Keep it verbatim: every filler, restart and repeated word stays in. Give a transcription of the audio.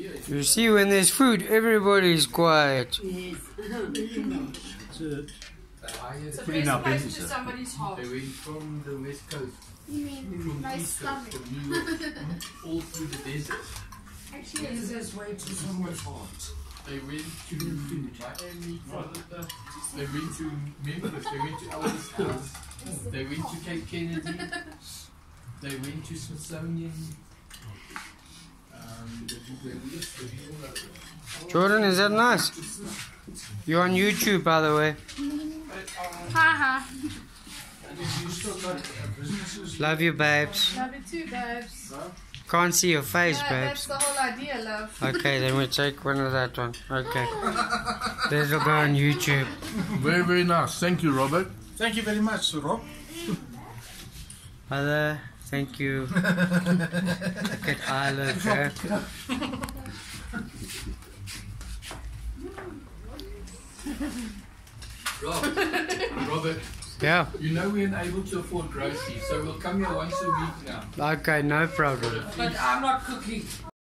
You see, when there's food, everybody's quiet. Yes. So pretty now close business. to somebody's heart. They went from the west coast, You mean from my east coast, stomach? from New York, all through the desert. Actually, Is this way to someone's heart? They went to Miami, Florida. They went to Memphis. They went to Elvis House. They went to Cape Kennedy. They went to Smithsonian. Um, they did their list. They did all that. Jordan, is that nice? You're on YouTube, by the way. Haha. You still got uh, businesses? Love you, babes. Love you too, babes. Can't see your face, Yeah, that's babes. the whole idea, love. Okay, then we take one of that one. Okay. This will go on YouTube. Very, very nice. Thank you, Robert. Thank you very much, Rob. Mother, thank you. Look at Island, eh? Rob, Robert, Yeah. you know we're unable to afford groceries, so we'll come here once a week now. Okay, no problem. But I'm not cooking.